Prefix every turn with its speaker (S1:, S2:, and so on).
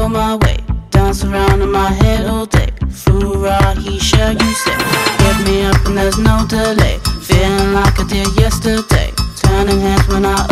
S1: my way. Dance around in my head all day. Foorah, he shall you say. Get me up and there's no delay. Feeling like I did yesterday. Turning heads when I